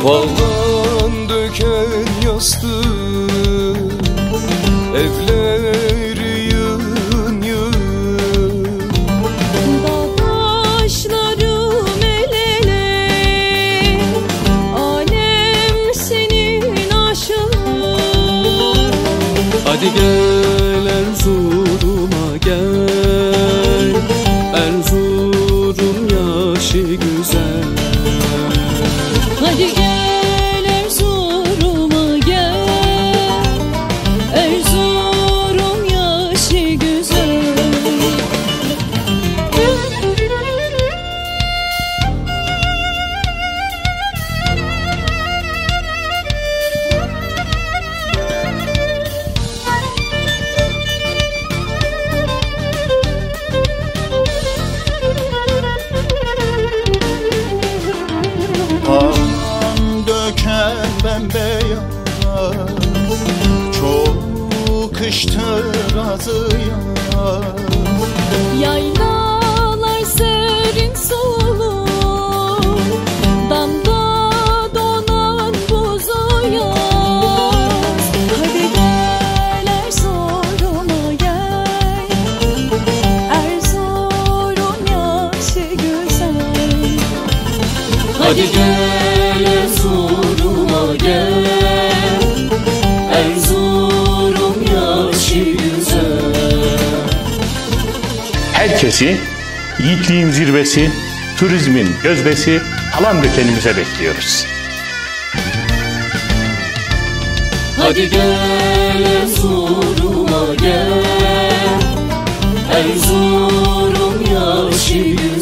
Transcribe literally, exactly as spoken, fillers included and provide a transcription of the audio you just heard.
Bağdan döken yastığı, evleri yığın yığın. Dağdaşlarım el ele, alem senin aşığın. Hadi gel Erzurum'a gel, Erzurum yaşı güzel. Hadi gel Erzurum'a gel, Erzurum yaşı güzel. Kan döken bembeyaz, çok kıştır azı yaz. Yaylalar serin sulu, damda donan buzu yaz. Hadi gel Erzurum'a gel, Erzurum yaşı güzel. Hadi gel Erzurum'a gel, Erzurum yaşı güzel. Herkesi yiğitliğin zirvesi, turizmin gözdesi Palandöken'imize bekliyoruz. Hadi gel Erzurum'a gel, Erzurum yaşı güzel.